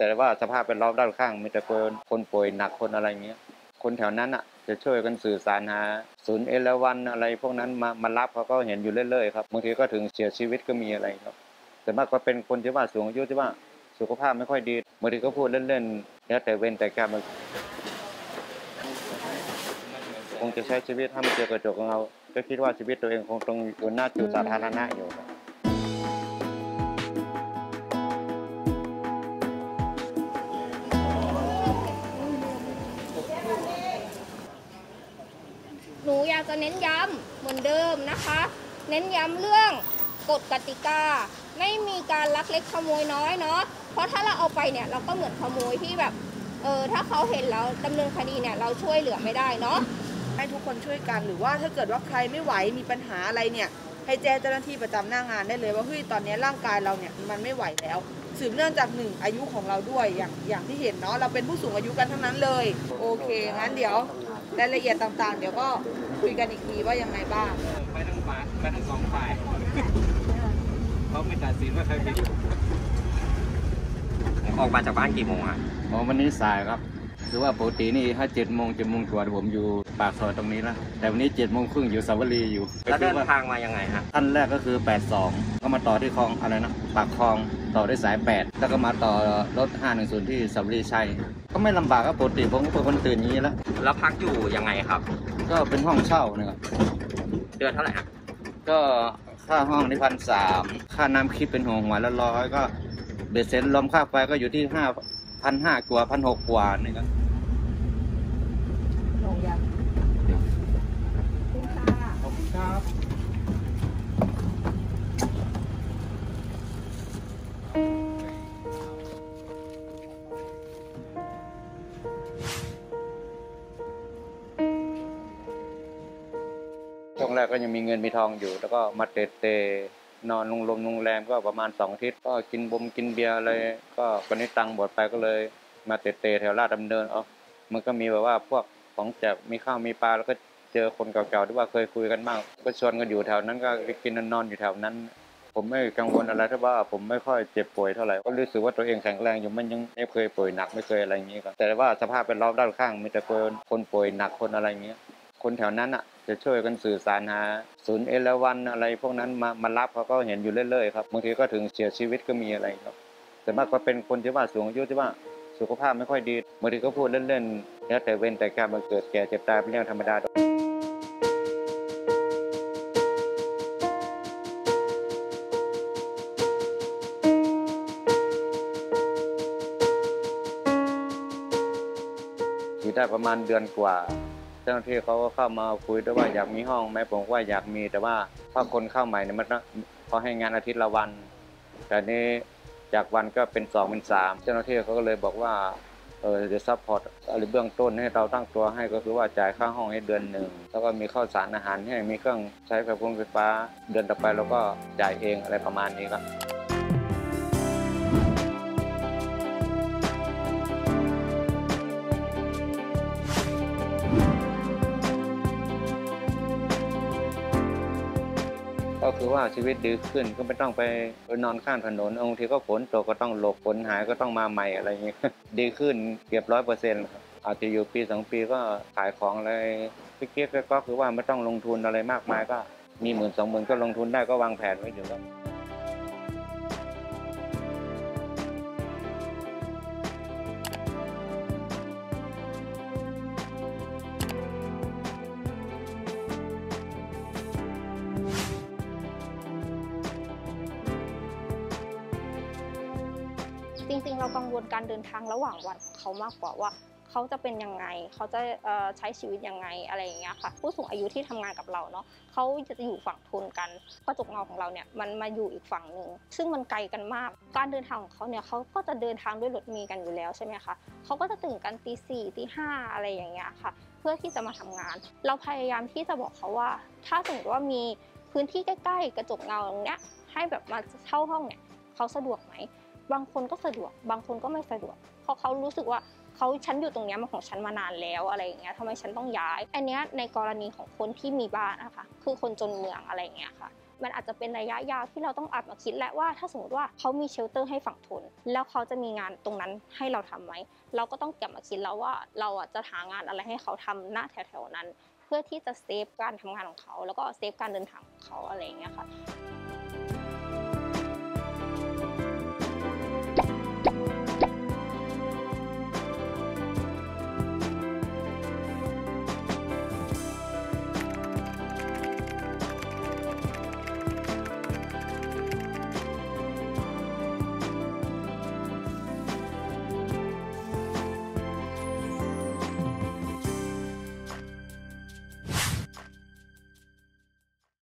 แต่ว่าสภาพเป็นรอบด้านข้างมีแต่คนป่วยหนักคนอะไรเงี้ยคนแถวนั้นอ่ะจะช่วยกันสื่อสารหาศูนย์11อะไรพวกนั้นมารับเขาก็เห็นอยู่เรื่อยๆครับบางทีก็ถึงเสียชีวิตก็มีอะไรครับแต่มากก็เป็นคนที่ว่าสูงอายุที่ว่าสุขภาพไม่ค่อยดีบางทีก็พูดเล่นๆแล้วแต่เว้นแต่กรรมคงจะใช้ชีวิตถ้าไม่เจอกระจกของเราก็คิดว่าชีวิตตัวเองคงต้องอยู่หน้าจุดสาธารณะอยู่ครับหนูอยากจะเน้นย้ำเหมือนเดิมนะคะเน้นย้ำเรื่องกฎกติกาไม่มีการลักเล็กขโมยน้อยเนาะเพราะถ้าเราเอาไปเนี่ยเราก็เหมือนขโมยที่แบบถ้าเขาเห็นแล้วดำเนินคดีเนี่ยเราช่วยเหลือไม่ได้เนาะให้ทุกคนช่วยกันหรือว่าถ้าเกิดว่าใครไม่ไหวมีปัญหาอะไรเนี่ยให้แจ้งเจ้าหน้าที่ประจำหน้างานได้เลยว่าเฮ้ยตอนนี้ร่างกายเราเนี่ยมันไม่ไหวแล้วสืบเนื่องจาก1อายุของเราด้วยอย่างที่เห็นเนาะเราเป็นผู้สูงอายุกันทั้งนั้นเลยโอเคงั้นเดี๋ยวรายละเอียดต่างๆเดี๋ยวก็คุยกันอีกทีว่ายังไงบ้างไปทั้งสองฝ่ายเขาไม่ตัดสินว่าใครผิดออกมาจากบ้านกี่โมงอ่ะวันนี้สายครับคือว่าปกตินี่ถ้า7 โมงกว่าผมอยู่ปากซอยตรงนี้แล้วแต่วันนี้7 โมงครึ่งอยู่สาวรีอยู่แล้วเดินทางมายังไงฮะท่านแรกก็คือ82ก็มาต่อที่คลองอะไรนะปากคลองต่อด้วยสาย8แล้วก็มาต่อรถ510ที่สาวรีชัยก็ไม่ลำบากครับปกติผมก็เป็นคนตื่นอย่างนี้แล้วพักอยู่ยังไงครับก็เป็นห้องเช่านะครับเดือนเท่าไหร่ครับก็ค่าห้องนี่1,300ค่าน้ำคิดเป็นหัวละ100ก็เบ็ดเสร็จรวมค่าไฟก็อยู่ที่5,500 กว่า1,600 กว่านี่ครับลงยังขอบคุณครับช่วงแรกก็ยังมีเงินมีทองอยู่แล้วก็มาเตะนอนโรงแรมก็ประมาณ2 อาทิตย์ก็กินเบียร์อะไรก็วันนี้ตังค์หมดไปก็เลยมาเตะแถวลาดดำเนินมันก็มีแบบว่าพวกของแจกมีข้าวมีปลาแล้วก็เจอคนเก่าๆที่ว่าเคยคุยกันบ้างก็ชวนกันอยู่แถวนั้นก็ไปกินนอนอยู่แถวนั้นผมไม่กังวลอะไรถ้าว่าผมไม่ค่อยเจ็บป่วยเท่าไหร่ก็รู้สึกว่าตัวเองแข็งแรงอยู่มันยังไม่เคยป่วยหนักไม่เคยอะไรอย่างนี้ครับแต่ว่าสภาพเป็นรอบด้านข้างมีแต่คนป่วยหนักคนอะไรอย่างเงี้ยคนแถวนั้นอ่ะจะช่วยกันสื่อสารหาศูนย์11อะไรพวกนั้นมารับเขาก็เห็นอยู่เรื่อยๆครับบางทีก็ถึงเสียชีวิตก็มีอะไรครับแต่มากก็เป็นคนที่ว่าสูงอายุที่ว่าสุขภาพไม่ค่อยดีบางทีก็พูดเล่นๆแล้วแต่เว้นแต่กรรมมันเกิดแก่เจ็บตายเป็นเรื่องธรรมดาอยู่ได้ประมาณเดือนกว่าเจ้าหน้าที่เขาก็เข้ามาคุยด้วยว่าอยากมีห้องไหมผมว่าอยากมีแต่ว่าถ้าคนเข้าใหม่เนี่ยมันเขาให้งานอาทิตย์ละวันแต่นี้จากวันก็เป็น2 เป็น 3เจ้าหน้าที่เขาก็เลยบอกว่าจะซัพพอร์ตอะไรเบื้องต้นให้เราตั้งตัวให้ก็คือว่าจ่ายค่าห้องให้เดือนหนึ่งแล้วก็มีข้าวสารอาหารให้มีเครื่องใช้ไฟฟ้าเดือนต่อไปเราก็จ่ายเองอะไรประมาณนี้ครับก็คือว่าชีวิตดีขึ้นก็ไม่ต้องไปนอนข้างถนนบางทีก็ฝนตกก็ต้องหลบฝนหายก็ต้องมาใหม่อะไรอย่างนี้ดีขึ้นเกือบ100%ครับอาจจะอยู่ปี2 ปีก็ขายของอะไรเก๊กๆก็คือว่าไม่ต้องลงทุนอะไรมากมายก็มี10,000-20,000ก็ลงทุนได้ก็วางแผนไว้อยู่ครับจริงๆเรากังวลการเดินทางระหว่างวันของเขามากกว่าว่าเขาจะเป็นยังไงเขาจะใช้ชีวิตยังไงอะไรอย่างเงี้ยค่ะผู้สูงอายุที่ทำงานกับเราเนาะเขาจะอยู่ฝั่งทนกันกระจกเงาของเราเนี่ยมันมาอยู่อีกฝั่งหนึ่งซึ่งมันไกลกันมากการเดินทางของเขาเนี่ยเขาก็จะเดินทางด้วยรถเมล์กันอยู่แล้วใช่ไหมคะเขาก็จะตื่นกันตี 4 ตี 5อะไรอย่างเงี้ยค่ะเพื่อที่จะมาทำงานเราพยายามที่จะบอกเขาว่าถ้าสมมติว่ามีพื้นที่ใกล้ๆกระจกเงาตรงเนี้ยให้แบบมาเช่าห้องเนี่ยเขาสะดวกไหมบางคนก็สะดวกบางคนก็ไม่สะดวกเพราะเขารู้สึกว่าฉันอยู่ตรงนี้มันของฉันมานานแล้วอะไรอย่างเงี้ยทำไมฉันต้องย้ายอันเนี้ยในกรณีของคนที่มีบ้านนะคะคือคนจนเมืองอะไรอย่างเงี้ยค่ะมันอาจจะเป็นระยะยาวที่เราต้องอาจมาคิดแล้วว่าถ้าสมมติว่าเขามีเชลเตอร์ให้ฝั่งทนแล้วเขาจะมีงานตรงนั้นให้เราทำไหมเราก็ต้องกลับมาคิดแล้วว่าเราจะหางานอะไรให้เขาทำณแถวๆนั้นเพื่อที่จะเซฟการทำงานของเขาแล้วก็เซฟการเดินทางของเขาอะไรอย่างเงี้ยค่ะ